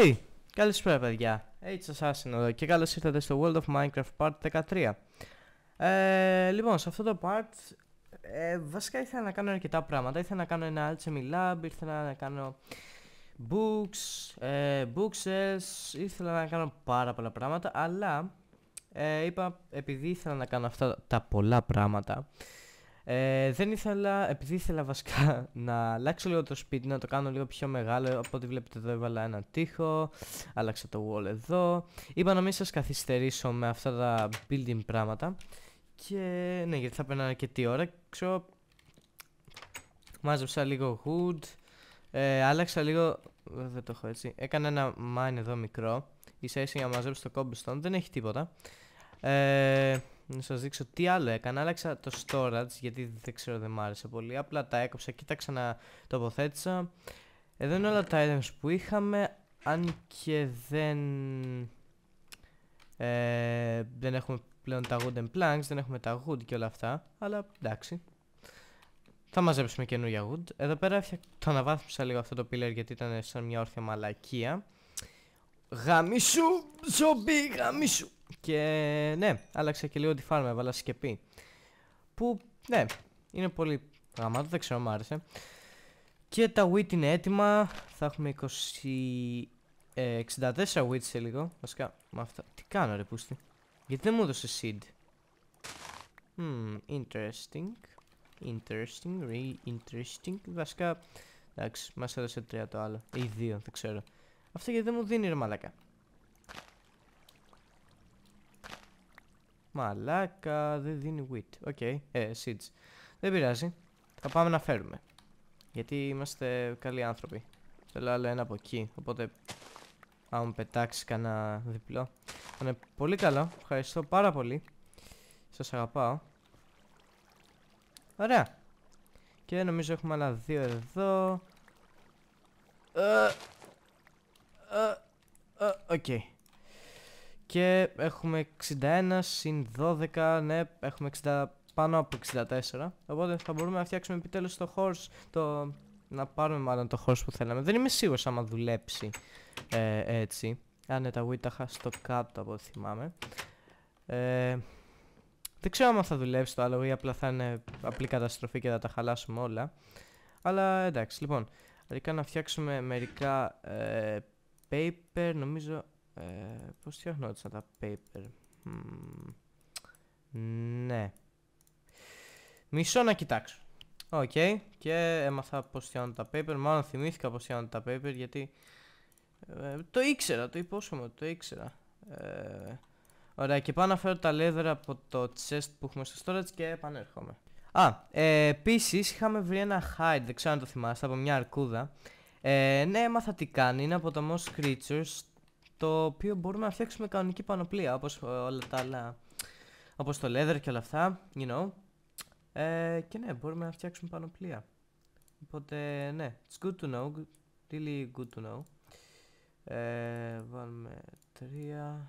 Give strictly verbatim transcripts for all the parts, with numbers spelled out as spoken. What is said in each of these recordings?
Hey! Καλησπέρα παιδιά, H-Assassin εδώ και καλώς ήρθατε στο World of Minecraft Part δεκατρία. ε, Λοιπόν, σε αυτό το part ε, βασικά ήθελα να κάνω αρκετά πράγματα. Ήθελα να κάνω ένα Alchemy Lab, ήθελα να κάνω books, ε, bookshelves, ήθελα να κάνω πάρα πολλά πράγματα. Αλλά ε, είπα, επειδή ήθελα να κάνω αυτά τα πολλά πράγματα, Ε, δεν ήθελα, επειδή ήθελα βασικά να αλλάξω λίγο το σπίτι, να το κάνω λίγο πιο μεγάλο. Οπότε βλέπετε εδώ έβαλα ένα τοίχο, άλλαξα το wall εδώ. Είπα να μην σας καθυστερήσω με αυτά τα building πράγματα. Και ναι, γιατί θα περνάνε αρκετή ώρα. Ξέρω, μάζεψα λίγο wood, ε, άλλαξα λίγο, δεν το έχω έτσι. Έκανα ένα mine εδώ μικρό, ίσα ίσα για να μαζέψω το cobblestone, δεν έχει τίποτα. Ε, να σας δείξω τι άλλο έκανα. Άλλαξα το storage γιατί δεν ξέρω, δεν μ' άρεσε πολύ. Απλά τα έκοψα, κοίταξα να τοποθέτησα. Εδώ είναι όλα τα items που είχαμε. Αν και δεν ε, δεν έχουμε πλέον τα wooden planks, δεν έχουμε τα wood και όλα αυτά. Αλλά εντάξει, θα μαζέψουμε καινούργια wood. Εδώ πέρα το αναβάθμισα λίγο αυτό το pillar γιατί ήταν σαν μια όρθια μαλακία. Γαμίσου, ζόμπι, γαμίσου. Και ναι, άλλαξα και λίγο τη φάρμα, έβαλα σκεπή. Που ναι, είναι πολύ γαμάτο, δεν ξέρω, μου άρεσε. Και τα wheat είναι έτοιμα. Θα έχουμε είκοσι, ε, εξήντα τέσσερα wheat σε λίγο. Βασικά, με αυτά. Τι κάνω ρε πούστη, γιατί δεν μου έδωσε seed? Hmm, interesting. Interesting, really interesting. Βασικά, εντάξει, μας έδωσε τρία το άλλο. Ή δύο, δεν ξέρω. Αυτό γιατί δεν μου δίνει ρε μαλάκα. Μαλάκα, δεν δίνει wheat. Οκ, okay. ε, seeds. Δεν πειράζει. Θα πάμε να φέρουμε. Γιατί είμαστε καλοί άνθρωποι. Θέλω άλλο ένα από εκεί. Οπότε, άμα μου πετάξει κανένα διπλό, θα είναι πολύ καλό. Ευχαριστώ πάρα πολύ. Σας αγαπάω. Ωραία. Και νομίζω έχουμε άλλα δύο εδώ. Οκ. Και έχουμε εξήντα ένα συν δώδεκα, ναι, έχουμε εξήντα, πάνω από εξήντα τέσσερα. Οπότε θα μπορούμε να φτιάξουμε επιτέλους το horse, το, να πάρουμε μάλλον το horse που θέλαμε. Δεν είμαι σίγουρος άμα δουλέψει ε, έτσι. Αν ναι, τα wheat τα είχα στο κάτω από ό,τι θυμάμαι. Ε, δεν ξέρω άμα θα δουλέψει το άλλο ή απλά θα είναι απλή καταστροφή και θα τα χαλάσουμε όλα. Αλλά εντάξει, λοιπόν, αρχικά να φτιάξουμε μερικά ε, paper, νομίζω. Ε, πώς φτιάχνονταν τα paper? Hmm. Ναι. Μισό να κοιτάξω. Οκ. Okay. Και έμαθα πώς φτιάχνονταν τα paper. Μάλλον θυμήθηκα πώς φτιάχνονταν τα paper γιατί ε, το ήξερα, το υπόσχομαι, το ήξερα. Ε, ωραία, και πάω να φέρω τα leather από το chest που έχουμε στο storage και επανέρχομαι. Α, ε, επίσης είχαμε βρει ένα hide, δεν ξέρω αν το θυμάστε, από μια αρκούδα. Ε, ναι, έμαθα τι κάνει, είναι από το Most Creatures, το οποίο μπορούμε να φτιάξουμε κανονική πανοπλία, όπως όλα τα άλλα, όπως το leather και όλα αυτά, you know. Ε, και ναι, μπορούμε να φτιάξουμε πανοπλία. Οπότε ναι, it's good to know, really good to know. Ε, βάλουμε τρία.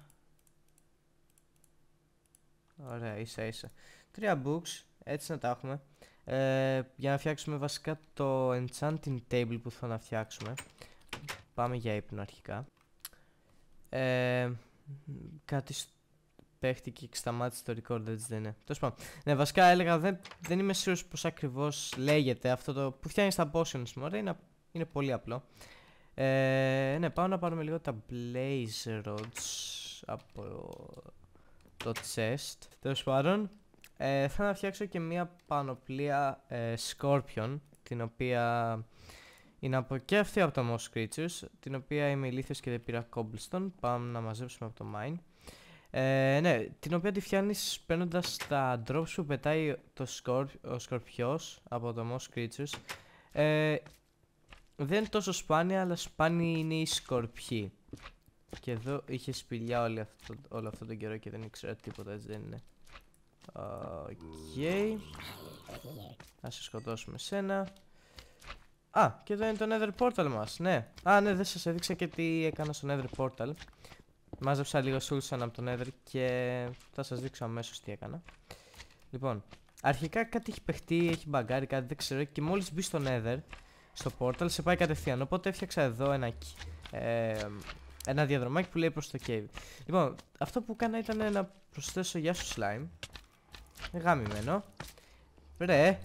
Ωραία, ίσα ίσα. Τρία books, έτσι να τα έχουμε. Ε, για να φτιάξουμε βασικά το enchanting table που θα να φτιάξουμε. Πάμε για ύπνο αρχικά. Ε, κάτι παίχτηκε και σταμάτησε το record, έτσι δεν είναι? Τέλος πάντων. Ναι, βασικά έλεγα δεν, δεν είμαι σίγουρος πως ακριβώς λέγεται αυτό το που φτιάχνει τα potions μου. Ωραία, είναι, είναι πολύ απλό. Ε, ναι, πάω να πάρουμε λίγο τα blaze rods από το chest. Τέλος πάντων, ε, θα να φτιάξω και μια πανοπλία ε, scorpion, την οποία είναι από και αυτή από τα Most Creatures, την οποία είμαι ηλίθιος και δεν πήρα cobblestone. Πάμε να μαζέψουμε από το mine. Ε, ναι, την οποία τη φτιάχνεις παίρνοντας τα drops που πετάει το σκορπ, ο σκορπιός από το Most Creatures. Ε, δεν είναι τόσο σπάνια, αλλά σπάνια είναι οι σκορπιοί. Και εδώ είχε σπηλιά όλο αυτό, όλο αυτό τον καιρό και δεν ήξερα τίποτα, έτσι δεν είναι? Οκ. Okay. Ας σε σκοτώσουμε σένα. Α, και εδώ είναι το nether portal μας, ναι. Α, ναι, δεν σας έδειξα και τι έκανα στο nether portal. Μάζεψα λίγο soulstone από το nether και θα σας δείξω αμέσως τι έκανα. Λοιπόν, αρχικά κάτι έχει παιχτεί, έχει μπαγκάρει, κάτι δεν ξέρω. Και μόλις μπει στο nether, στο portal, σε πάει κατευθείαν. Οπότε έφτιαξα εδώ ένα ε, ένα διαδρομάκι που λέει προς το cave. Λοιπόν, αυτό που έκανα ήταν να προσθέσω γεια σου slime. Γάμημένο. Ρε.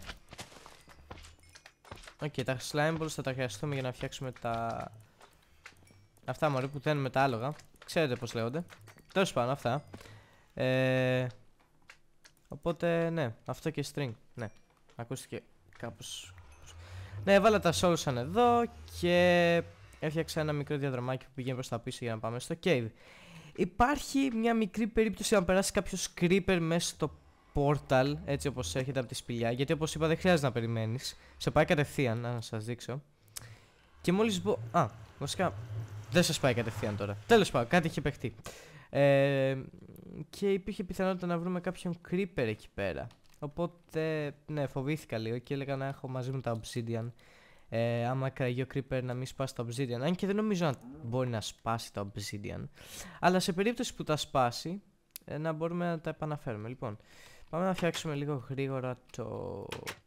Οκ, okay, τα slimeballs θα τα χρειαστούμε για να φτιάξουμε τα... Αυτά μωρέ που δένουμε τα άλογα. Ξέρετε πως λέγονται. Τέλος πάντων αυτά. Ε... Οπότε ναι, αυτό και string. Ναι, ακούστηκε κάπως. Ναι, έβαλα τα souls εδώ και έφτιαξα ένα μικρό διαδρομάκι που πηγαίνει προς τα πίσω για να πάμε στο cave. Υπάρχει μια μικρή περίπτωση να περάσει κάποιος creeper μέσα στο portal, έτσι όπως έρχεται από τη σπηλιά. Γιατί όπως είπα δεν χρειάζεται να περιμένεις. Σε πάει κατευθείαν, να σας δείξω. Και μόλις μπω... Α, βασικά δεν σας πάει κατευθείαν τώρα. Τέλος πάντων, κάτι είχε παιχτεί. Ε, και υπήρχε πιθανότητα να βρούμε κάποιον creeper εκεί πέρα. Οπότε, ναι, φοβήθηκα λίγο και έλεγα να έχω μαζί μου τα obsidian. Ε, άμα κραγεί ο creeper να μην σπάσει τα obsidian. Αν και δεν νομίζω να μπορεί να σπάσει τα obsidian. Αλλά σε περίπτωση που τα σπάσει, ε, να μπορούμε να τα επαναφέρουμε. Λοιπόν, πάμε να φτιάξουμε λίγο γρήγορα το...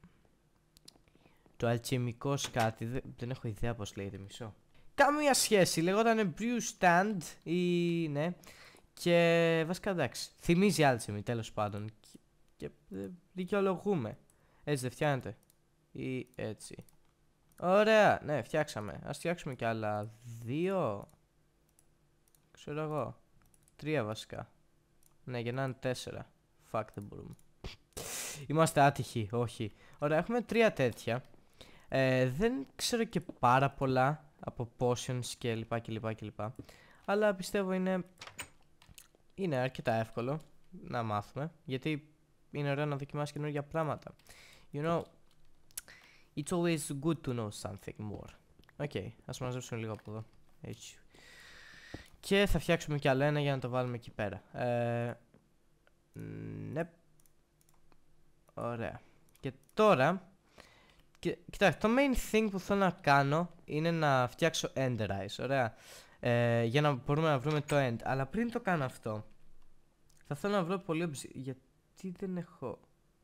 Το αλχημικό σκάτι. Δεν, δεν έχω ιδέα πως λέγεται, μισό. Καμία σχέση, λεγόταν brew stand ή ναι. Και βασικά εντάξει, θυμίζει alchemy τέλος πάντων. Και, και ε, δικαιολογούμε. Έτσι δεν φτιάνεται? Ή έτσι? Ωραία, ναι, φτιάξαμε. Ας φτιάξουμε κι άλλα δύο. Ξέρω εγώ. Τρία βασικά. Ναι, για να είναι τέσσερα. Fuck, δεν μπορούμε. Είμαστε άτυχοι, όχι. Ωραία, έχουμε τρία τέτοια. Ε, δεν ξέρω και πάρα πολλά από potions και λοιπά και λοιπά και λοιπά. Αλλά πιστεύω είναι... Είναι αρκετά εύκολο να μάθουμε. Γιατί είναι ωραίο να δοκιμάσεις καινούργια πράγματα. You know, it's always good to know something more. Οκ, okay, ας μαζέψουμε λίγο από εδώ. Έτσι. Και θα φτιάξουμε κι άλλο ένα για να το βάλουμε εκεί πέρα. Ε, ναι. Ωραία. Και τώρα... Και, κοιτάξτε, το main thing που θέλω να κάνω είναι να φτιάξω Ender Eyes. Ωραία. Ε, για να μπορούμε να βρούμε το end. Αλλά πριν το κάνω αυτό, θα θέλω να βρω πολύ obsidian. Γιατί δεν έχω...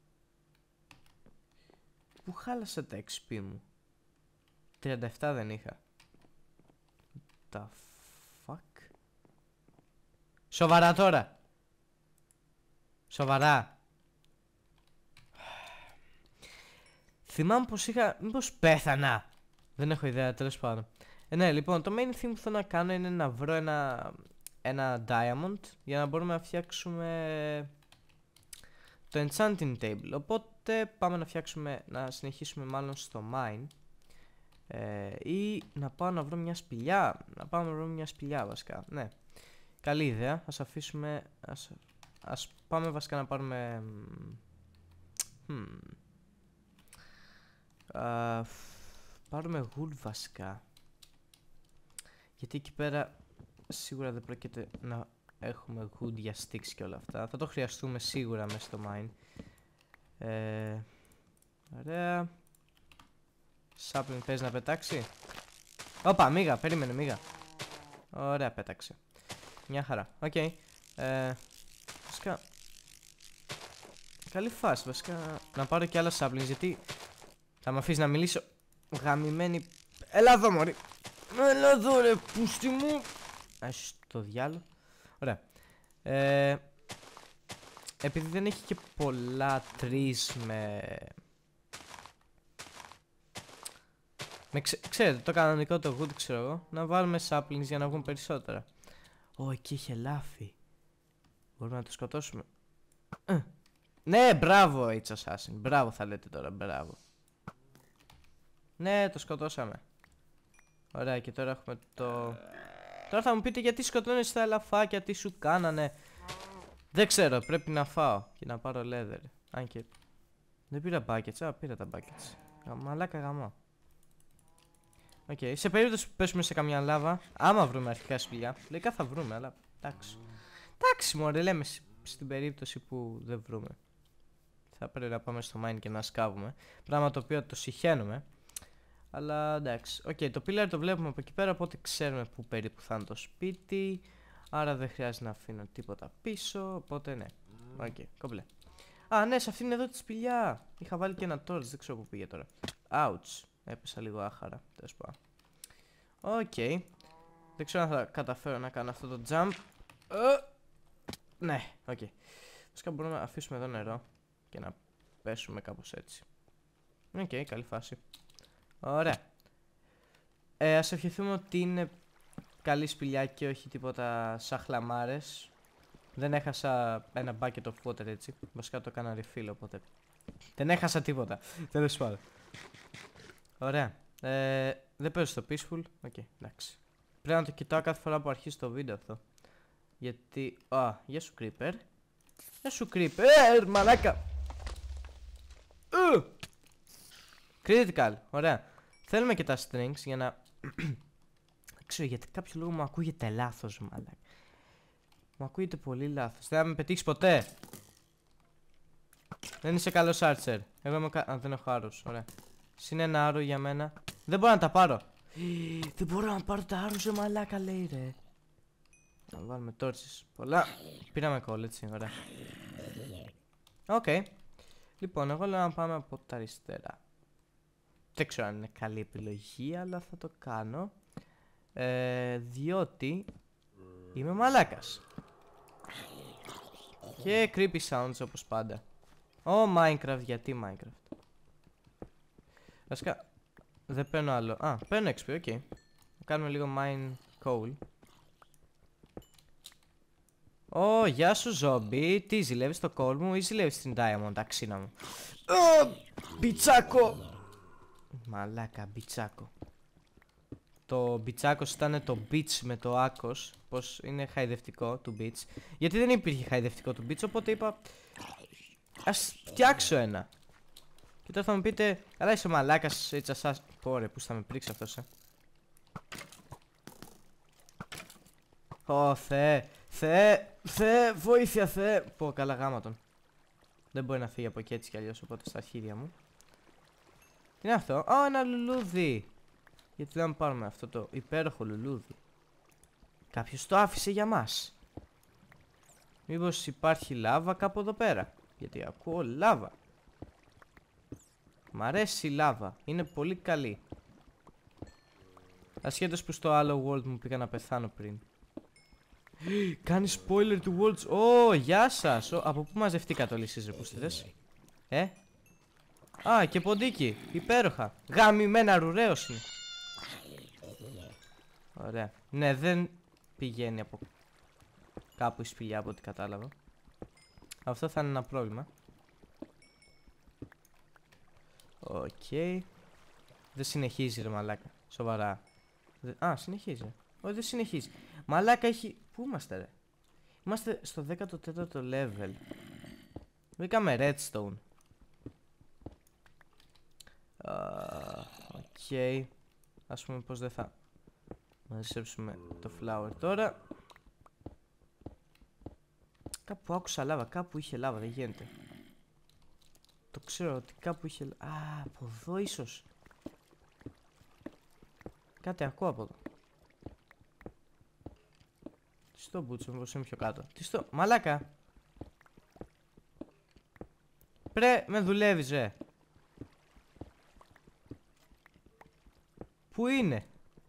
Πού χάλασα τα εξ πι μου? τριάντα επτά δεν είχα. The fuck? Σοβαρά τώρα? Σοβαρά? Θυμάμαι πως είχα... Μήπως πέθανα? Δεν έχω ιδέα, τέλος πάντων. Ε, ναι, λοιπόν, το main thing που θέλω να κάνω είναι να βρω ένα... Ένα diamond για να μπορούμε να φτιάξουμε... Το enchanting table. Οπότε πάμε να φτιάξουμε... Να συνεχίσουμε μάλλον στο mine. Ε, ή να πάω να βρω μια σπηλιά. Να πάω να βρω μια σπηλιά βασικά. Ναι. Καλή ιδέα. Ας αφήσουμε... Ας, ας πάμε βασικά να πάρουμε... Hmm. Uh, πάρουμε wool βασικά. Γιατί εκεί πέρα σίγουρα δεν πρόκειται να έχουμε wood για sticks και όλα αυτά. Θα το χρειαστούμε σίγουρα μέσα στο mine. Ε, ωραία. Sapling παίζει να πετάξει. Όπα, μίγα, περίμενε, μίγα. Ωραία, πέταξε. Μια χαρά, οκ. Okay. Ε, βασικά... Καλή φάση, βασικά. Να πάρω και άλλα saplings, γιατί... Θα με αφήσει να μιλήσω γαμημένη. Έλα εδώ μωρή. Έλα εδώ ρε πούστη μου. Ας το διάλο. Ωραία. ε, Επειδή δεν έχει και πολλά trees με... με ξε... Ξέρετε το κανονικό το wood ξέρω εγώ. Να βάλουμε saplings για να βγουν περισσότερα. Ω, εκεί είχε λάφι. Μπορούμε να το σκοτώσουμε. ε. Ναι, μπράβο H Assassin. Μπράβο θα λέτε τώρα, μπράβο. Ναι, το σκοτώσαμε. Ωραία, και τώρα έχουμε το... Τώρα θα μου πείτε γιατί σκοτώνεις τα ελαφάκια, τι σου κάνανε. Δεν ξέρω, πρέπει να φάω και να πάρω leather. Αν και... Δεν πήρα buckets, α, πήρα τα buckets. Μαλάκα γαμώ. Οκ, okay. Σε περίπτωση που πέσουμε σε καμιά λάβα, άμα βρούμε αρχικά σπηλιά, λογικά θα βρούμε, αλλά εντάξει. Εντάξει μωρέ, λέμε στην περίπτωση που δεν βρούμε. Θα πρέπει να πάμε στο mine και να σκάβουμε. Πράγμα το οποίο το συχαίνουμε. Αλλά εντάξει. Οκ, okay, το pillar το βλέπουμε από εκεί πέρα, οπότε ξέρουμε που περίπου θα είναι το σπίτι. Άρα δεν χρειάζεται να αφήνω τίποτα πίσω. Οπότε ναι. Οκ, okay, κομπλέ. Α, ναι, σε αυτήν εδώ τη σπηλιά. Είχα βάλει και ένα torch, δεν ξέρω που πήγε τώρα. Ouch. Έπεσα λίγο άχαρα. Τέλος πάντων. Οκ. Okay. Δεν ξέρω αν θα καταφέρω να κάνω αυτό το jump. Uh, ναι, οκ. Okay. Φυσικά μπορούμε να αφήσουμε εδώ νερό και να πέσουμε κάπως έτσι. Οκ, okay, καλή φάση. Ωραία. Ε, ας ευχηθούμε ότι είναι καλή σπηλιά και όχι τίποτα σαν χλαμάρες. Δεν έχασα ένα bucket of water έτσι. Βασικά το έκανα refill, οπότε δεν έχασα τίποτα. Τέλος πάντων. Ωραία. Ε, δεν παίζω στο peaceful. Οκ, okay, εντάξει. Πρέπει να το κοιτάω κάθε φορά που αρχίσει το βίντεο αυτό. Γιατί... Α, γεια σου creeper. Γεια σου creeper, μαλάκα. Uh! Critical, ωραία. Θέλουμε και τα strings για να... Δεν ξέρω γιατί κάποιο λόγο μου ακούγεται λάθος, μαλάκα. Μου ακούγεται πολύ λάθος. Δεν θα με πετύχεις ποτέ. Δεν είσαι καλός archer. Εγώ είμαι κα... Α, δεν έχω άρρους, ωραία. Συν ένα άρρο για μένα. Δεν μπορώ να τα πάρω. Δεν μπορώ να πάρω τα άρρους, μαλάκα λέει ρε. Να βάλουμε torches. Πολλά. Πήραμε κόλλ, έτσι, ωραία. Οκ. Okay. Λοιπόν, εγώ λέω να πάμε από τα αριστερά. Δεν ξέρω αν είναι καλή επιλογή, αλλά θα το κάνω. Ε, διότι είμαι μαλάκας. Και creepy sounds όπως πάντα. Ω, oh, Minecraft, γιατί Minecraft. Βασικά, δεν παίρνω άλλο. Α, παίρνω εξ πι, οκ. Okay. Κάνουμε λίγο mine coal. Ω, oh, γεια σου ζόμπι. Τι ζηλεύεις το coal μου ή ζηλεύεις την diamond, αξίνα μου. Oh, μπιτσάκο. Μαλάκα, μπιτσάκο. Το μπιτσάκος ήταν το beach με το άκος. Πως είναι χαϊδευτικό του beach. Γιατί δεν υπήρχε χαϊδευτικό του beach, οπότε είπα ας φτιάξω ένα. Και τώρα θα μου πείτε, αλλά είσαι μαλάκας, έτσι ασάς. Πόρε, που θα με πρίξει αυτός, ε. Ω, Θεέ, Θεέ, Θεέ, βοήθεια, Θεέ. Πω, καλά γάμα τον. Δεν μπορεί να φύγει από εκεί έτσι κι αλλιώς, οπότε στα αρχίδια μου. Τι είναι αυτό? Ω, ένα λουλούδι. Γιατί δεν πάρουμε αυτό το υπέροχο λουλούδι. Κάποιος το άφησε για μας. Μήπως υπάρχει λάβα κάπου εδώ πέρα? Γιατί ακούω λάβα. Μ' αρέσει η λάβα. Είναι πολύ καλή. Ασχέτως που στο άλλο world μου πήγα να πεθάνω πριν. Κάνει spoiler του worlds. Ω, γεια σας. Oh, από πού μαζευτήκατε όλοι εσείς ρε πούστιδες? Ε? Α, και ποντίκι. Υπέροχα. Γαμημένα ρουραίος είναι. Ωραία. Ναι, δεν πηγαίνει από κάπου η σπηλιά από ό,τι κατάλαβα. Αυτό θα είναι ένα πρόβλημα. Οκ. Okay. Δεν συνεχίζει ρε μαλάκα. Σοβαρά. Δε... Α, συνεχίζει. Όχι, δεν συνεχίζει. Μαλάκα έχει... Πού είμαστε ρε? Είμαστε στο δέκατο τέταρτο level. Βρήκαμε redstone. Οκ. Uh, okay. Ας πούμε πως δεν θα μαζέψουμε το flower τώρα. Κάπου άκουσα λάβα, κάπου είχε λάβα, δεν γίνεται. Το ξέρω ότι κάπου είχε λάβα. Α, από εδώ ίσως. Κάτι ακούω από εδώ. Τι στο μπούτσο, μήπως είμαι πιο κάτω. Τι στο, μαλάκα. Πρε, με δουλεύεις ρε. Πού είναι?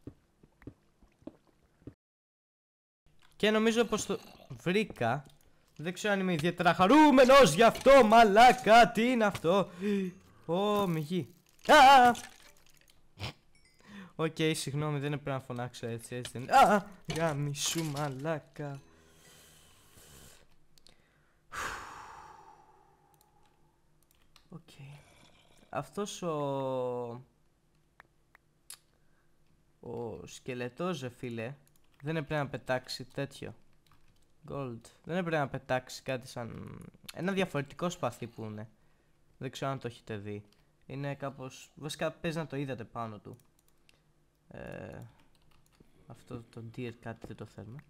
Και νομίζω πως το βρήκα. Δεν ξέρω αν είμαι ιδιαίτερα χαρούμενος γι' αυτό, μαλάκα. Τι είναι αυτό? Ω, μυγή. Α! Οκ, okay, συγγνώμη, δεν έπρεπε να φωνάξω έτσι, έτσι δεν είναι. Α! Γάμι σου, μαλάκα. Οκ. Okay. Αυτός ο... Ο σκελετός, ρε φίλε, δεν έπρεπε να πετάξει τέτοιο. Gold. Δεν έπρεπε να πετάξει κάτι σαν... Ένα διαφορετικό σπαθί που είναι. Δεν ξέρω αν το έχετε δει. Είναι κάπως... Βασικά παίζει να το είδατε πάνω του. Ε... Αυτό το deer κάτι δεν το θέλουμε.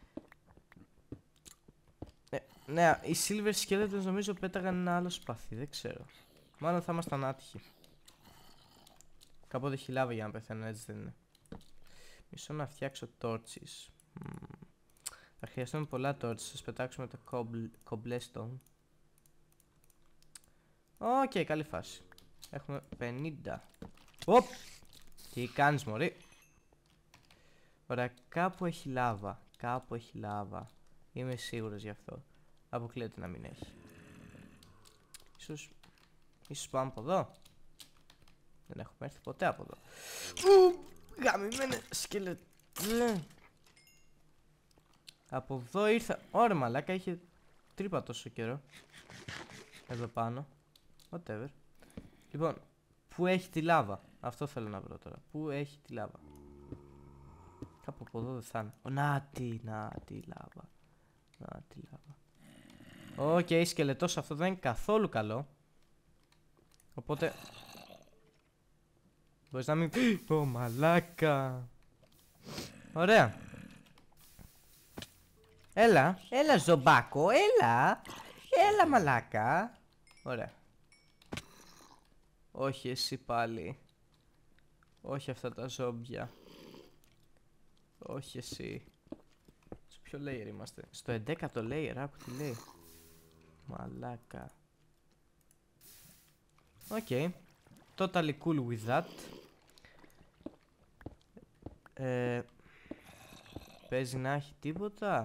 Ε, ναι, οι silver skeletons νομίζω πέταγαν ένα άλλο σπαθί. Δεν ξέρω. Μάλλον θα ήμασταν άτυχοι. Κάποτε έχει λάβα για να πεθαίνω, έτσι δεν είναι? Μισό να φτιάξω torches. Mm. Θα χρειαστούμε πολλά torches. Σας πετάξουμε το cobblestone. Οκ, okay, καλή φάση. Έχουμε πενήντα. Οπ! Τι κάνεις μωρί? Ωραία, κάπου έχει λάβα. Κάπου έχει λάβα. Είμαι σίγουρος γι' αυτό. Αποκλείεται να μην έχει. Ίσως... Ίσως πάμε από εδώ. Δεν έχουμε έρθει ποτέ από εδώ. Ου, γαμημένε σκελετ. Από εδώ ήρθα. Ωραία μαλάκα, είχε τρύπα τόσο καιρό. Εδώ πάνω. Whatever. Λοιπόν, πού έχει τη λάβα? Αυτό θέλω να βρω τώρα. Πού έχει τη λάβα? Κάπου από εδώ δεν θα είναι. Να τη, να τη λάβα. Να τη λάβα. Οκ, okay, σκελετός, αυτό δεν είναι καθόλου καλό. Οπότε... Μπορείς να μην... Ω, oh, μαλάκα. Ωραία. Έλα, έλα ζομπάκο, έλα. Έλα μαλάκα. Ωραία. Όχι εσύ πάλι. Όχι αυτά τα ζόμπια. Όχι εσύ. Σε ποιο layer είμαστε? Στο εντέκατο layer, άκου τι λέει. Μαλάκα. Οκ, okay. Totally cool with that. ε, Παίζει να έχει τίποτα.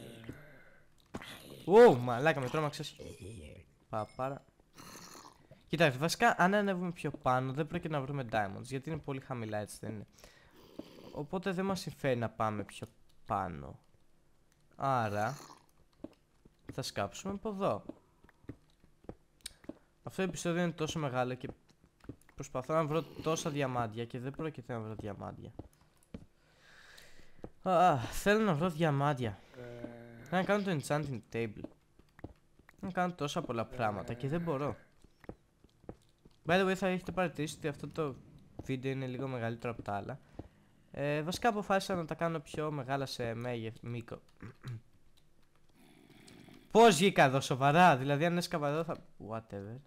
Ου, μαλάκα, με τρόμαξες. Παπάρα. Κοιτάξτε, βασικά αν ανέβουμε πιο πάνω δεν πρόκειται να βρούμε diamonds, γιατί είναι πολύ χαμηλά, έτσι δεν είναι? Οπότε δεν μας συμφέρει να πάμε πιο πάνω. Άρα θα σκάψουμε από εδώ. Αυτό το επεισόδιο είναι τόσο μεγάλο και προσπαθώ να βρω τόσα διαμάντια και δεν πρόκειται να βρω διαμάντια. Α, θέλω να βρω διαμάντια. Θέλω να κάνω το enchanting table. Να κάνω τόσα πολλά πράγματα και δεν μπορώ. By the way, θα έχετε παρατηρήσει ότι αυτό το βίντεο είναι λίγο μεγαλύτερο από τα άλλα. Ε, βασικά αποφάσισα να τα κάνω πιο μεγάλα σε μήκο. Πώς βγήκα εδώ, σοβαρά? Δηλαδή αν έσκαβα εδώ θα... Whatever.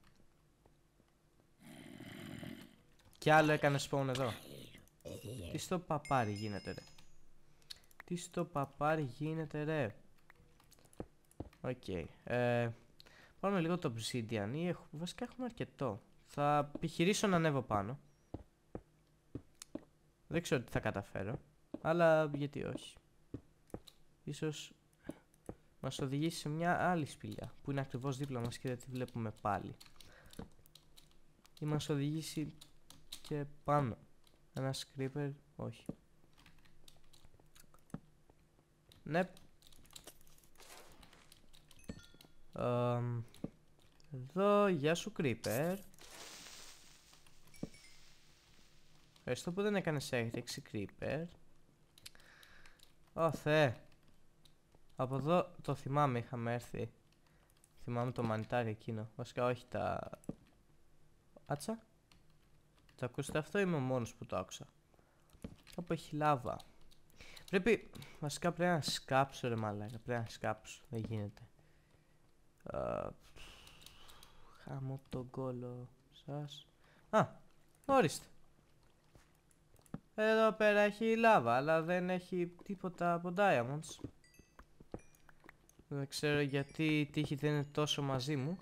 Κι άλλο έκανε spawn εδώ. Τι στο παπάρι γίνεται ρε? Τι στο παπάρι γίνεται ρε? Οκ. Okay. Ε, πάρουμε λίγο το obsidian ή έχουμε... Βασικά έχουμε αρκετό. Θα επιχειρήσω να ανέβω πάνω. Δεν ξέρω τι θα καταφέρω. Αλλά γιατί όχι. Ίσως μας οδηγήσει σε μια άλλη σπηλιά που είναι ακριβώς δίπλα μας και δεν τη βλέπουμε πάλι. Ή μας οδηγήσει και πάνω. Ένα creeper, όχι. Ναι. Um, εδώ, γεια σου creeper. Ευχαριστώ που δεν έκανες έκρηξη creeper. Ω Θεέ. Από εδώ το θυμάμαι, είχαμε έρθει. Θυμάμαι το μανιτάρι εκείνο. Βασικά όχι τα... Άτσα. Το ακούσατε αυτό ή είμαι ο μόνος που το άκουσα? Κάπου έχει λάβα. Πρέπει... Βασικά πρέπει να σκάψω ρε μαλάκα. Πρέπει να σκάψω. Δεν γίνεται. Uh, χάμω τον κόλο σας. Α, ορίστε. Εδώ πέρα έχει λάβα, αλλά δεν έχει τίποτα από diamonds. Δεν ξέρω γιατί η τύχη δεν είναι τόσο μαζί μου.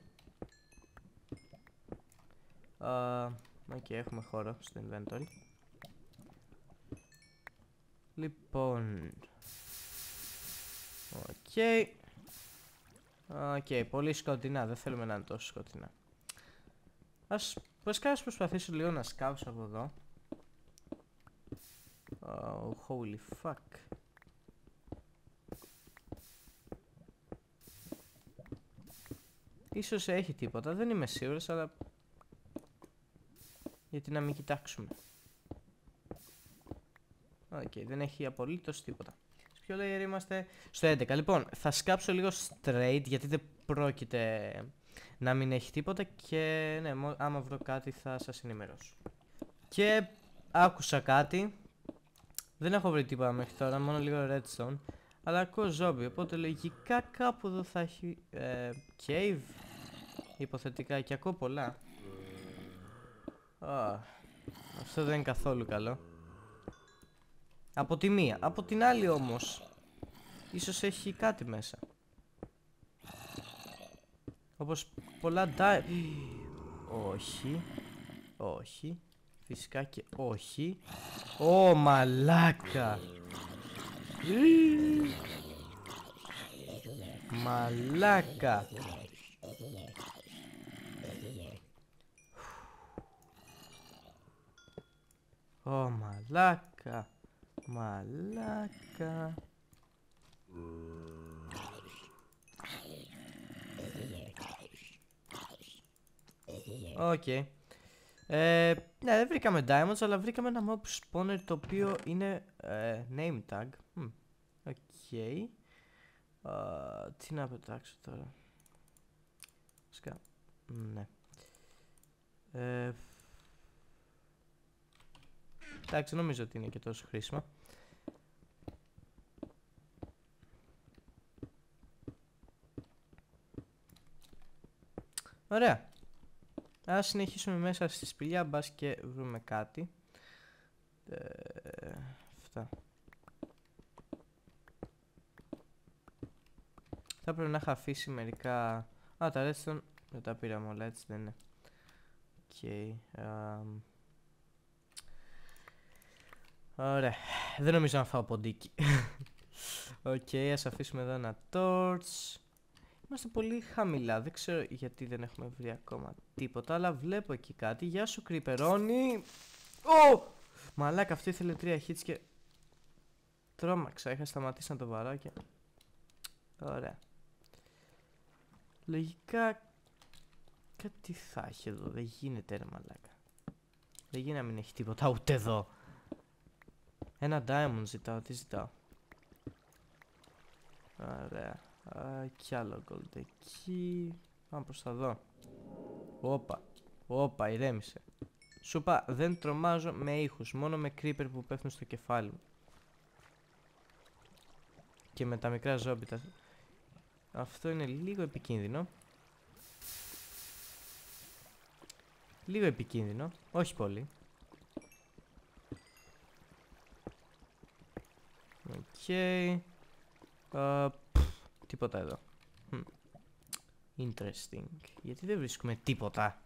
Οκ, uh, okay, έχουμε χώρο στο inventory. Λοιπόν. Οκ. Okay. Οκ, okay, πολύ σκοτεινά, δεν θέλουμε να είναι τόσο σκοτεινά. Ας, βασικά ας προσπαθήσω λίγο να σκάψω από εδώ. Oh, holy fuck. Ίσως έχει τίποτα, δεν είμαι σίγουρος, αλλά... Γιατί να μην κοιτάξουμε. Οκ, okay, δεν έχει απολύτως τίποτα. Σε ποιο layer είμαστε? Στο έντεκα. Λοιπόν, θα σκάψω λίγο straight, γιατί δεν πρόκειται να μην έχει τίποτα. Και ναι, άμα βρω κάτι θα σας ενημερώσω. Και άκουσα κάτι. Δεν έχω βρει τίποτα μέχρι τώρα, μόνο λίγο redstone. Αλλά ακούω zombie, οπότε λογικά κάπου εδώ θα έχει ε, cave. Υποθετικά, και ακούω πολλά. Oh, αυτό δεν είναι καθόλου καλό. Από τη μία, από την άλλη όμως ίσως έχει κάτι μέσα. Όπως πολλά die... Όχι. Όχι. Φυσικά και όχι. Ω, μαλάκα. Μαλάκα. Ω, μαλάκα. Μαλάκα. Οκ. Okay. Ε, ναι, δεν βρήκαμε diamonds, αλλά βρήκαμε ένα mob spawner το οποίο είναι ε, name tag. Οκ. Okay. Uh, τι να πετάξω τώρα. Σκα. Ναι. Ε, εντάξει, νομίζω ότι είναι και τόσο χρήσιμο. Ωραία. Ας συνεχίσουμε μέσα στη σπηλιά, μπας και βρούμε κάτι. Ε, αυτά. Θα πρέπει να είχα αφήσει μερικά... Α, τα redstone δεν τα πήραμε όλα, έτσι δεν είναι. Οκ. Okay, um... ωραία. Δεν νομίζω να φάω ποντίκι. Οκ, okay, ας αφήσουμε εδώ ένα torch. Είμαστε πολύ χαμηλά, δεν ξέρω γιατί δεν έχουμε βρει ακόμα τίποτα, αλλά βλέπω εκεί κάτι. Γεια σου κρυπερώνει. Ω! Μαλάκα, αυτό ήθελε τρία hits και... τρόμαξα, είχα σταματήσει να το βαράω και... ωραία. Λογικά... κάτι θα έχει εδώ, δεν γίνεται ρε μαλάκα. Δεν γίνεται να μην έχει τίποτα ούτε εδώ. Ένα diamond ζητάω, τι ζητάω. Ωραία. Uh, κι άλλο gold εκεί. Πάμε προς τα δω. Όπα. Όπα, ηρέμησε. Σου είπα, δεν τρομάζω με ήχους. Μόνο με creeper που πέφτουν στο κεφάλι μου. Και με τα μικρά ζόμπι. Τα... αυτό είναι λίγο επικίνδυνο. Λίγο επικίνδυνο. Όχι πολύ. Οκ. Okay. Uh, τίποτα εδώ. Hm. Interesting. Γιατί δεν βρίσκουμε τίποτα.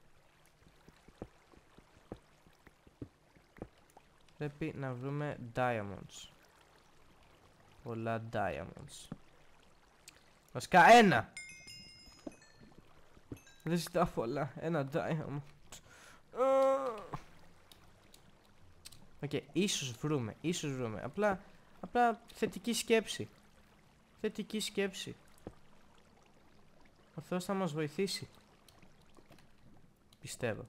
Πρέπει να βρούμε diamonds. Πολλά diamonds. Βασικά ένα! Δεν ζητάω πολλά. Ένα diamond. Οκ, okay, ίσως βρούμε. Ίσως βρούμε. Απλά, απλά θετική σκέψη. Θετική σκέψη. Ο Θεός θα μας βοηθήσει. Πιστεύω.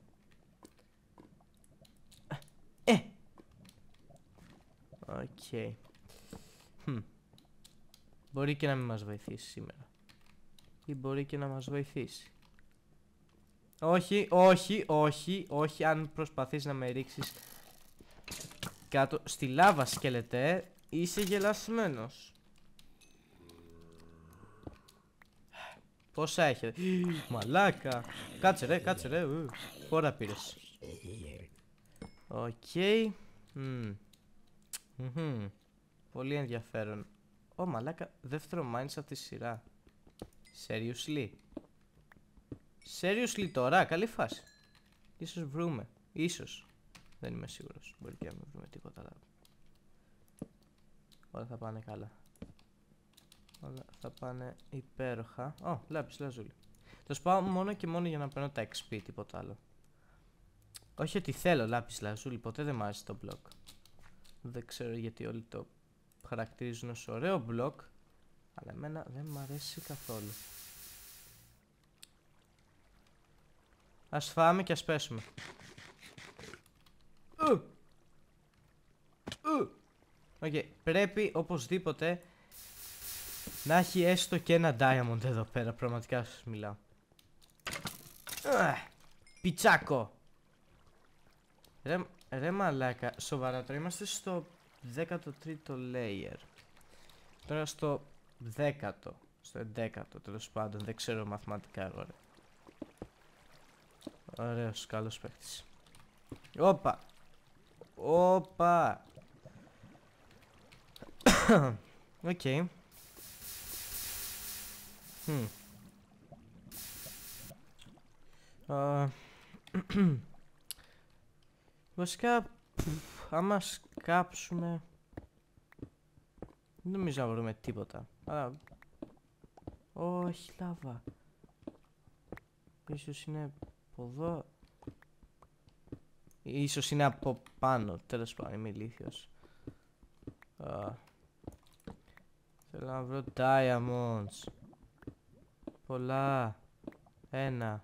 Ε! Οκ. Okay. Hm. Μπορεί και να μην μας βοηθήσει σήμερα. Ή μπορεί και να μας βοηθήσει. Όχι, όχι, όχι, όχι. Αν προσπαθείς να με ρίξεις κάτω στη λάβα σκελετέ, είσαι γελασμένος. Πόσα έχετε? Μαλάκα. Κάτσε ρε, κάτσε ρε. Φορά πήρες. Οκ. Πολύ ενδιαφέρον. Ω μαλάκα, δεύτερο mine σε αυτή τη σειρά. Seriously. Seriously τώρα, καλή φάση. Ίσως βρούμε. Ίσως. Δεν είμαι σίγουρος. Μπορεί και να μην βρούμε τίποτα άλλο. Όλα θα πάνε καλά. Όλα θα πάνε υπέροχα. Ω, oh, λάπης λαζούλη. Το σπάω μόνο και μόνο για να παίρνω τα εξ πι, τίποτα άλλο. Όχι ότι θέλω λάπης λαζούλη, ποτέ δεν μ' άρεσε το block. Δεν ξέρω γιατί όλοι το χαρακτηρίζουν ως ωραίο block, αλλά εμένα δεν μ' αρέσει καθόλου. Ας φάμε και ας πέσουμε. Οκ, okay, πρέπει οπωσδήποτε να έχει έστω και ένα diamond εδώ πέρα, πραγματικά σας μιλάω. Uh, πιτσάκο. Ρε, ρε μαλάκα, σοβαρά τώρα είμαστε στο δέκατο τρίτο layer. Τώρα στο δέκατο, στο εντέκατο τέλος πάντων, δεν ξέρω μαθηματικά εγώ ρε. Ωραίος, καλός παίκτης. Όπα. Όπα. Οκ. Okay. Hmm. Uh, Βασικά, άμα σκάψουμε... Δεν νομίζω να βρούμε τίποτα. Αλλά... Όχι, λάβα. Ίσως είναι από εδώ. Ίσως είναι από πάνω. Τέλος πάντων, είμαι ηλίθιος. Uh, θέλω να βρω diamonds. Πολλά. Ένα.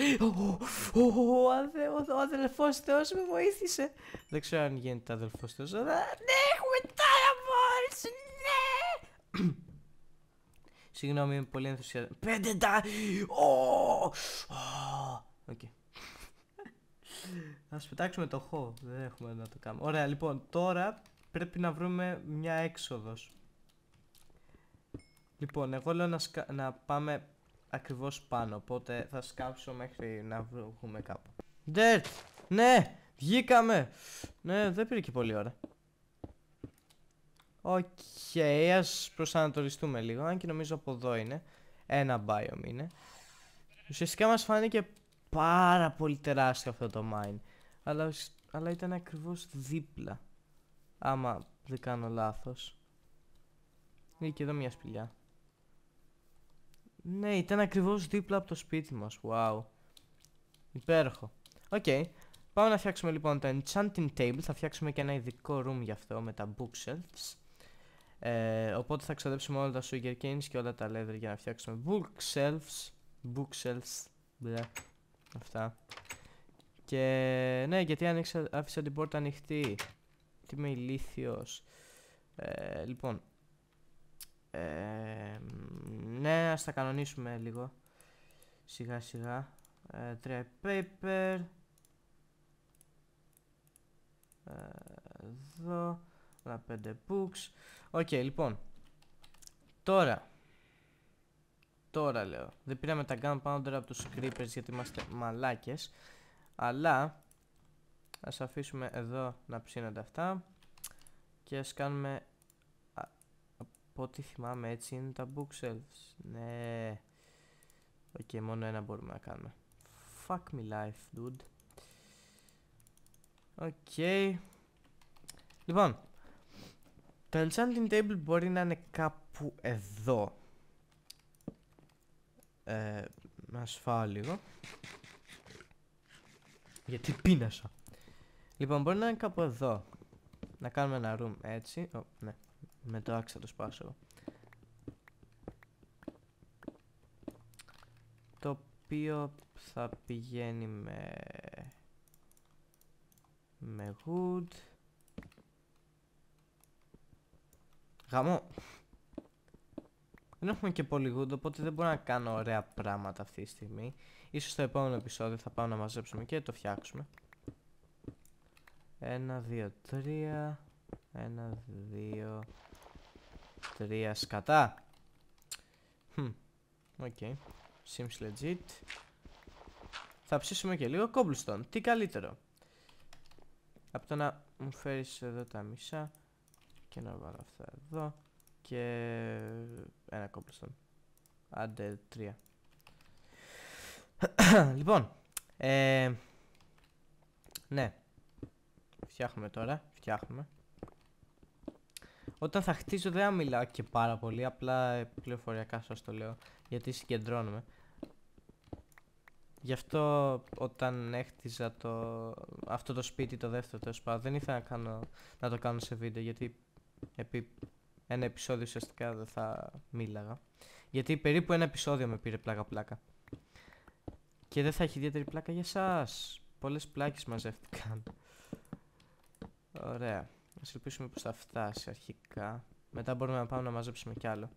Ο αδελφός Θεός με βοήθησε. Δεν ξέρω αν γίνεται αδελφός Θεός. Ναι, έχουμε diamonds. Ναι. Συγγνώμη, είμαι πολύ ενθουσιασμένος. Πέντε τα... Οκ. Ας πετάξουμε το χω. Δεν έχουμε να το κάνουμε. Ωραία, λοιπόν, τώρα πρέπει να βρούμε μια έξοδος. Λοιπόν, εγώ λέω να, σκα... να πάμε ακριβώς πάνω. Οπότε θα σκάψω μέχρι να βρούμε κάπου. Dirt! Ναι! Βγήκαμε! Ναι, δεν πήρε και πολλή ώρα. Οκ, okay, ας προσανατολιστούμε λίγο. Αν και νομίζω από εδώ είναι. Ένα biome είναι. Ουσιαστικά μας φάνηκε πάρα πολύ τεράστιο αυτό το mine. Αλλά, αλλά ήταν ακριβώς δίπλα. Άμα δεν κάνω λάθος. Είναι και εδώ μια σπηλιά. Ναι, ήταν ακριβώς δίπλα από το σπίτι μας. Wow. Υπέροχο. Οκ. Okay. Πάμε να φτιάξουμε λοιπόν το enchanting table. Θα φτιάξουμε και ένα ειδικό room γι' αυτό με τα bookshelves. Ε, οπότε θα ξοδέψουμε όλα τα sugar canes και όλα τα leather για να φτιάξουμε bookshelves. Bookshelves. Μπλε. Αυτά. Και ναι, γιατί άνοιξα, άφησα την πόρτα ανοιχτή. Τι είμαι ηλίθιος. Ε, λοιπόν. Ε, ναι, ας τα κανονίσουμε λίγο. Σιγά σιγά. Ε, τρία paper. Ε, εδώ. Ένα πέντε books. Οκ, okay, λοιπόν. Τώρα. Τώρα λέω. Δεν πήραμε τα gunpowder από τους creepers γιατί είμαστε μαλάκες. Αλλά ας αφήσουμε εδώ να ψήνονται αυτά. Και ας κάνουμε... Από ό,τι θυμάμαι έτσι είναι τα bookshelves. Ναι. Οκ, okay, μόνο ένα μπορούμε να κάνουμε. Fuck me life, dude. Οκ. Okay. Λοιπόν. Το enchanting table μπορεί να είναι κάπου εδώ. Ε, να σφάω λίγο. Γιατί πίνασα. Λοιπόν, μπορεί να είναι κάπου εδώ. Να κάνουμε ένα room έτσι. Oh, ναι. Με το άξα το σπάσω. Το οποίο θα πηγαίνει με... Με wood. Γαμό. Δεν έχουμε και πολύ wood, οπότε δεν μπορώ να κάνω ωραία πράγματα αυτή τη στιγμή. Ίσως στο επόμενο επεισόδιο θα πάμε να μαζέψουμε και το φτιάξουμε. Ένα, δύο, τρία. Ένα, δύο, τρία σκατά. Hm. Οκ. Okay. Seems legit. Θα ψήσουμε και λίγο cobblestone. Τι καλύτερο από το να μου φέρεις εδώ τα μισά και να βάλω αυτά εδώ και ένα cobblestone. Άντε τρία. Λοιπόν, ε, ναι, φτιάχνουμε τώρα, φτιάχνουμε. Όταν θα χτίζω δεν θα μιλάω και πάρα πολύ, απλά πληροφοριακά σας το λέω, γιατί συγκεντρώνομαι. Γι' αυτό όταν έχτιζα το, αυτό το σπίτι, το δεύτερο τέλος πάντων, δεν ήθελα να, κάνω, να το κάνω σε βίντεο, γιατί επί ένα επεισόδιο ουσιαστικά δεν θα μίλαγα. Γιατί περίπου ένα επεισόδιο με πήρε πλάκα πλάκα. Και δεν θα έχει ιδιαίτερη πλάκα για εσάς. Πολλές πλάκες μαζεύτηκαν. Ωραία. Ας ελπίσουμε πως θα φτάσει αρχικά. Μετά μπορούμε να πάμε να μαζέψουμε κι άλλο.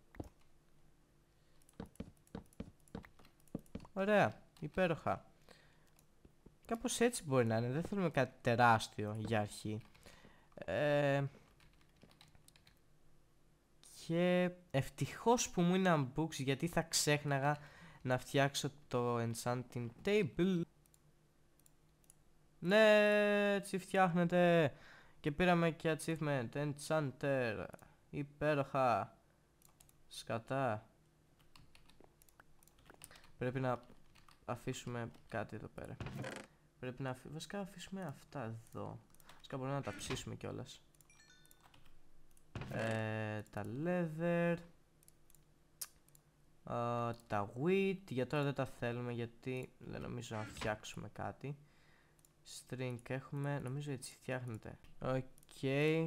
Ωραία. Υπέροχα. Κάπως έτσι μπορεί να είναι. Δεν θέλουμε κάτι τεράστιο για αρχή. Ε, και ευτυχώς που μου είναι unbox, γιατί θα ξέχναγα να φτιάξω το enchanting table. Ναι, έτσι φτιάχνεται. Και πήραμε και achievement enchanter. Υπέροχα. Σκατά. Πρέπει να αφήσουμε κάτι εδώ πέρα. Πρέπει να αφήσουμε. Βασικά αφήσουμε αυτά εδώ. Βασικά μπορούμε να τα ψήσουμε κιόλας. Ε, τα leather. Uh, τα wheat. Για τώρα δεν τα θέλουμε γιατί δεν νομίζω να φτιάξουμε κάτι. String έχουμε. Νομίζω έτσι φτιάχνεται. Οκ. Okay.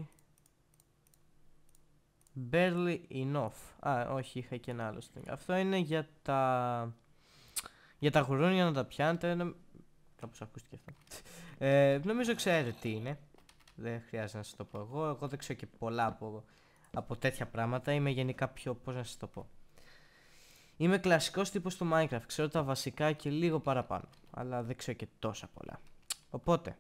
Barely enough. Α, όχι, είχα και ένα άλλο string. Αυτό είναι για τα... Για τα γουρούνια να τα πιάνετε. Νομ... Κάπως ακούστηκε αυτό. ε, νομίζω ξέρετε τι είναι. Δεν χρειάζεται να σας το πω εγώ. Εγώ δεν ξέρω και πολλά από, από τέτοια πράγματα. Είμαι γενικά πιο... Πώς να σας το πω. Είμαι κλασικός τύπος του Minecraft. Ξέρω τα βασικά και λίγο παραπάνω. Αλλά δεν ξέρω και τόσα πολλά. Οπότε...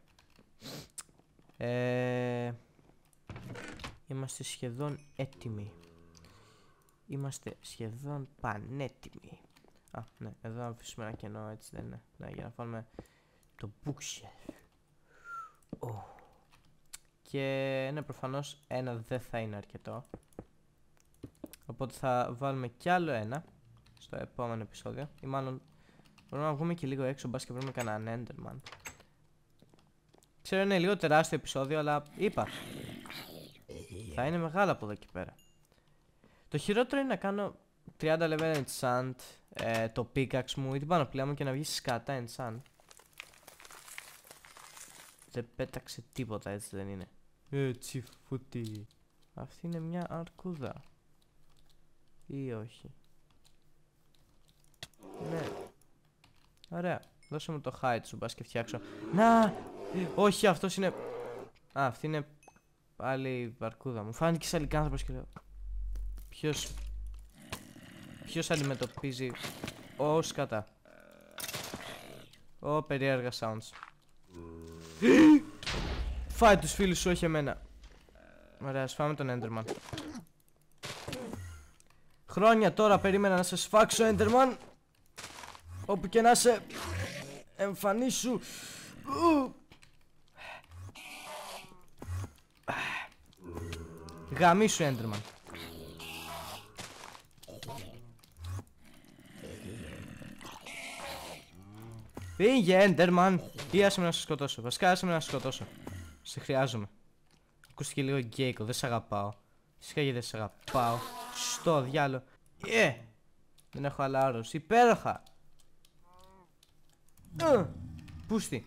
Ε... Είμαστε σχεδόν έτοιμοι. Είμαστε σχεδόν πανέτοιμοι. Α, ναι, εδώ να αφήσουμε ένα κενό, έτσι δεν είναι. Ναι, για να βάλουμε το bookshelf. Oh. Και ναι, προφανώς ένα δεν θα είναι αρκετό. Οπότε θα βάλουμε κι άλλο ένα στο επόμενο επεισόδιο. Ή μάλλον μπορούμε να βγούμε και λίγο έξω, μπας και βρούμε κανέναν Enderman. Ξέρω είναι λίγο τεράστιο επεισόδιο, αλλά είπα. Θα είναι μεγάλο από εδώ και πέρα. Το χειρότερο είναι να κάνω τριάντα level enchant ε, το pickaxe μου ή την πανοπλία μου και να βγει σκατά enchant. Δεν πέταξε τίποτα, έτσι δεν είναι. Έτσι φούτι. Αυτή είναι μια αρκούδα. Ή όχι. Ναι. Ωραία. Δώσε μου το hide σου, μπας και φτιάξω. Να! Όχι, αυτός είναι... Α, αυτή είναι πάλι η αρκούδα μου. Φάνηκε σαν λικάνθρωπος και λέω... Ποιος... Ποιος αντιμετωπίζει... Ω, σκατά. Ω, περίεργα sounds. Φάει τους φίλους σου, όχι εμένα. Ωραία, ας φάμε τον Enderman. Χρόνια τώρα περίμενα να σε σφάξω, Enderman. Όπου και να σε... Εμφανίσου. Γαμίσου, Enderman. Πήγε, Enderman. Ή άσε με να σε σκοτώσω. Βασικά άσε με να σε σκοτώσω. Σε χρειάζομαι. Ακούστηκε λίγο γκέικο, δεν σε αγαπάω. Φυσικά γιατί δεν σε αγαπάω. Στο διάλο. Yeah. Δεν έχω άλλα άρρωση. Υπέροχα. Uh. Πούστη.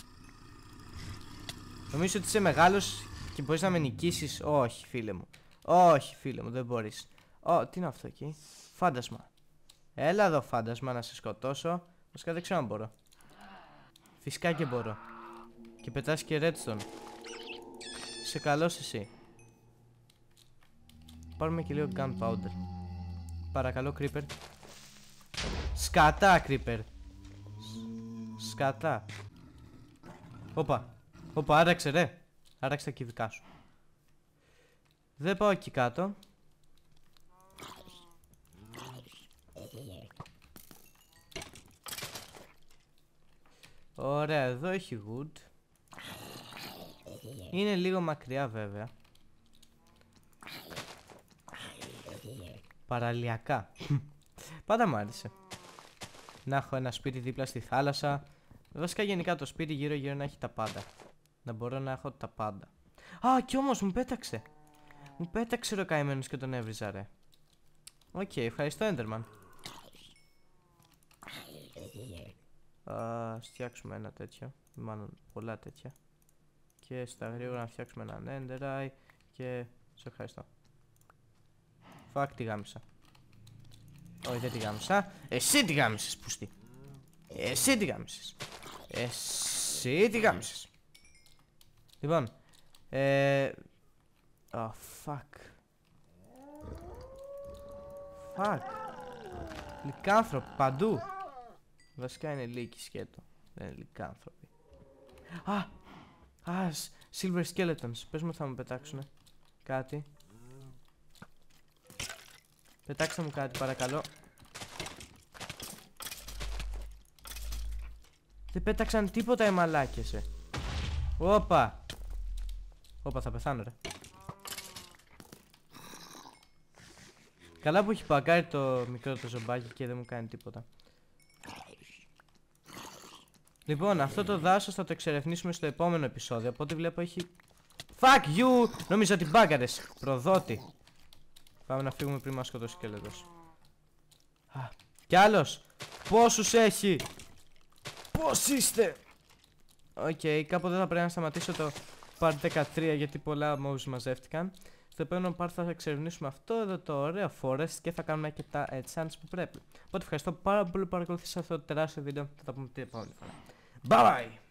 Νομίζω ότι είσαι μεγάλος και μπορείς να με νικήσεις. Όχι, φίλε μου. Όχι, φίλε μου, δεν μπορείς. Ω, oh, τι είναι αυτό εκεί. Φάντασμα. Έλα εδώ, φάντασμα, να σε σκοτώσω. Βασικά δεν ξέρω αν μπορώ. Φυσικά και μπορώ. Και πετάς και redstone. Σε καλός εσύ. Πάρουμε και λίγο gunpowder. Παρακαλώ, creeper. Σκατά, creeper. Σκατά. Όπα. Όπα, άραξε ρε. Άραξε τα κυβικά σου. Δεν πάω εκεί κάτω. Ωραία, εδώ έχει wood. Είναι λίγο μακριά βέβαια. Παραλιακά. Πάντα μου άρεσε να έχω ένα σπίτι δίπλα στη θάλασσα. Βασικά γενικά το σπίτι γύρω γύρω να έχει τα πάντα. Να μπορώ να έχω τα πάντα. Α, κι όμως μου πέταξε. Μου πέταξε ο καημένος και τον έβριζα ρε. Οκ, okay, ευχαριστώ Enderman. Ας φτιάξουμε ένα τέτοιο. Μάλλον πολλά τέτοια. Και στα γρήγορα να φτιάξουμε έναν Endereye. Και σε ευχαριστώ. Φακ, τη γάμισα. Όχι, δεν τη γάμισα. Εσύ τη γάμισες, πούστη. Εσύ τη γάμισες. Εσύ τη γάμισες. Λοιπόν. Ε... Oh, fuck. Fuck. Λυκάνθρωποι παντού. Βασικά είναι λύκοι σκέτο. Δεν είναι λυκάνθρωποι. Α! Α! Silver skeletons. Πες μου θα μου πετάξουνε κάτι. Πετάξτε μου κάτι παρακαλώ. Δεν πέταξαν τίποτα οι μαλάκες ε. Όπα. Όπα, θα πεθάνω ρε. Καλά που έχει παγκάρει το μικρό το ζομπάκι και δεν μου κάνει τίποτα. Λοιπόν, αυτό το δάσος θα το εξερευνήσουμε στο επόμενο επεισόδιο. Από ό,τι βλέπω έχει... Fuck you! Νόμιζα ότι μπάγκαρες. Προδότη. Πάμε να φύγουμε πριν μας σκοτώσει ο σκέλετος. Α, κι άλλος! Πόσους έχει! Πώς είστε! Οκ, okay, κάπου δεν θα πρέπει να σταματήσω το part δεκατρία γιατί πολλά moves μαζεύτηκαν. Στο επόμενο part θα εξερευνήσουμε αυτό εδώ το ωραίο forest και θα κάνουμε και τα enchants που πρέπει. Οπότε ευχαριστώ πάρα πολύ που παρακολουθήσατε αυτό το τεράστιο βίντεο. Θα τα πούμε την επόμενη φορά. Bye bye!